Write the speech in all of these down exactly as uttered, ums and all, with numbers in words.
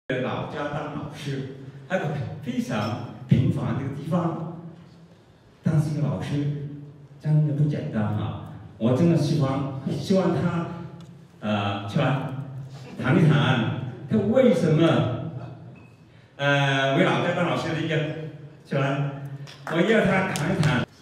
老家当老师，还有非常平凡的一个地方，当是一个老师真的不简单啊！我真的希望希望他呃出来谈一谈，他为什么呃为老家当老师的一个出来，我要他谈一谈。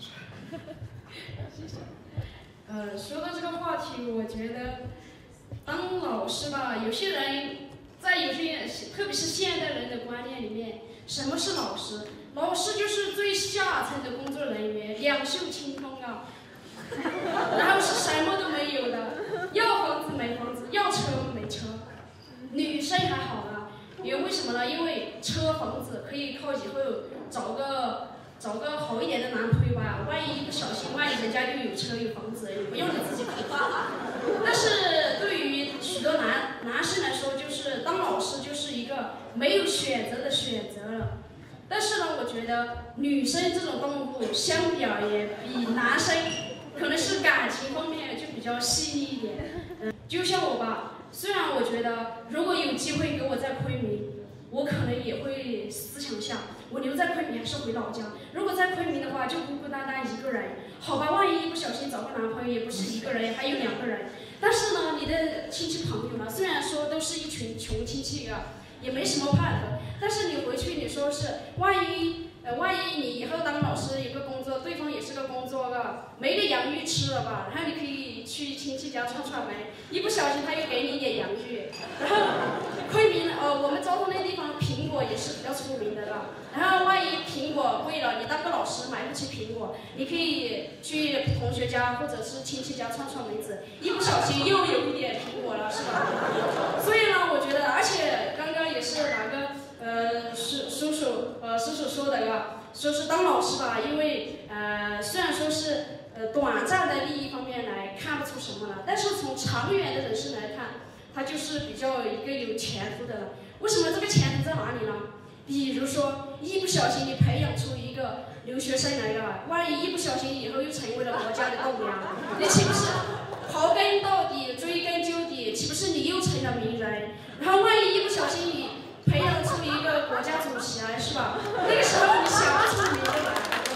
呃，说到这个话题，我觉得当老师吧，有些人在有些特别是现代人的观念里面，什么是老师？老师就是最下层的工作人员，两袖清风啊，然后是什么都没有的，要房子没房子，要车没车。女生还好啊，因为为什么呢？因为车房子可以靠以后找个。 找个好一点的男朋友吧，万一一不小心，万一人家又有车有房子，也不用你自己苦。但是对于许多男男生来说，就是当老师就是一个没有选择的选择了。但是呢，我觉得女生这种动物相比而言，比男生可能是感情方面就比较细腻一点。嗯，就像我吧，虽然我觉得如果有机会给我在昆明。 我可能也会思想一下，我留在昆明还是回老家？如果在昆明的话，就孤孤单单一个人，好吧，万一一不小心找个男朋友，也不是一个人，还有两个人。但是呢，你的亲戚朋友呢，虽然说都是一群穷亲戚啊，也没什么盼头，但是你回去你说是，万一呃，万一你以后当老师有个工作，对方也是个工作吧，没个洋芋吃了吧，然后你可以去亲戚家串串门，一不小心他又给你一点洋芋，然后。 昆明，呃，我们昭通那地方苹果也是比较出名的了。然后万一苹果贵了，你当个老师买不起苹果，你可以去同学家或者是亲戚家串串门子，一不小心又有一点苹果了，是吧？所以呢，我觉得，而且刚刚也是哪个呃叔叔叔呃叔叔说的呀，说是当老师吧，因为呃虽然说是呃短暂的利益方面来看不出什么了，但是从长远的人生来看。 他就是比较一个有前途的了。为什么这个前途在哪里呢？比如说，一不小心你培养出一个留学生来了，万一一不小心以后又成为了国家的栋梁，你岂不是刨根到底、追根究底？岂不是你又成了名人？然后万一一不小心你培养出一个国家主席来，是吧？那个时候你想不出名的来。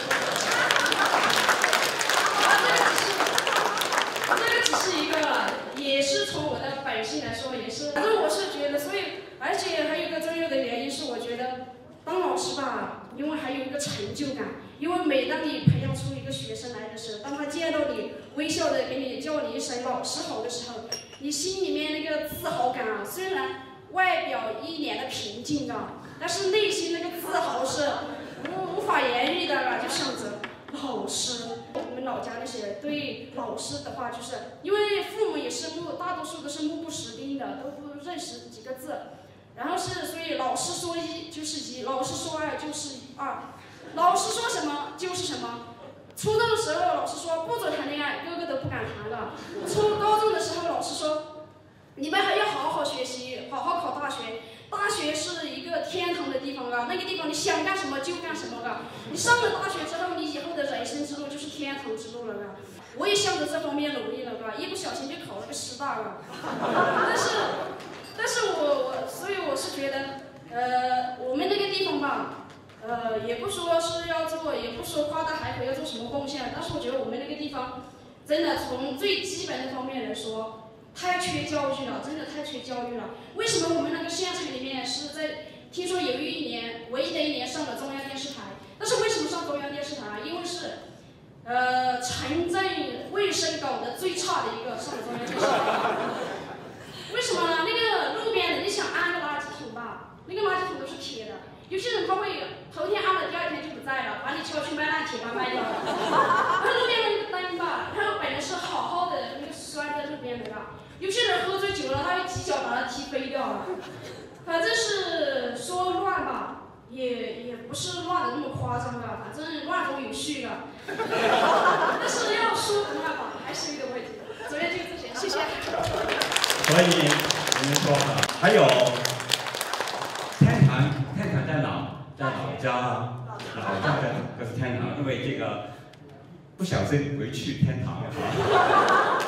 啊，这个只是，这个只是一个，也是从我的。 本性来说也是，反正我是觉得，所以而且还有一个重要的原因是，我觉得当老师吧，因为还有一个成就感，因为每当你培养出一个学生来的时候，当他见到你微笑的给你叫你一声老师好的时候，你心里面那个自豪感啊，虽然外表一脸的平静啊，但是内心那个自豪是无无法言喻的啊，就想着。 老师，我们老家那些对老师的话，就是因为父母也是目，大多数都是目不识丁的，都不认识几个字。然后是，所以老师说一就是一，老师说二就是二，老师说什么就是什么。初中的时候，老师说不准谈恋爱，个个都不敢谈了。初高中的时候，老师说你们还要好好学习，好好考大学。 大学是一个天堂的地方啊，那个地方你想干什么就干什么啊。你上了大学之后，你以后的人生之路就是天堂之路了啊。我也向着这方面努力了啊，一不小心就考了个师大啊。但是，但是我我所以我是觉得，呃，我们那个地方吧，呃，也不说是要做，也不说夸大海口要做什么贡献，但是我觉得我们那个地方，真的从最基本的方面来说。 太缺教育了，真的太缺教育了。为什么我们那个县城里面是在？听说有一年，唯一的一年上了中央电视台。但是为什么上中央电视台？因为是，呃，城镇卫生搞得最差的一个上了中央电视台。为什么呢？那个路边的，你想安个垃圾桶吧，那个垃圾桶都是铁的。有些人他会头天安了，第二天就不在了，把你敲去卖烂铁吧卖掉了。然后路边的那个灯吧，然后本来是好好的那个拴在路边的吧。 有些人喝醉酒了，他会几脚把它踢飞掉了。反正是说乱吧，也也不是乱的那么夸张的，反正乱中有序的。但是要说不乱吧，还是有点问题。昨天就这些，谢谢。 所以我们说啊，还有天堂，天堂在哪？在老家，老家在就是天堂，因为这个不小心回去天堂了。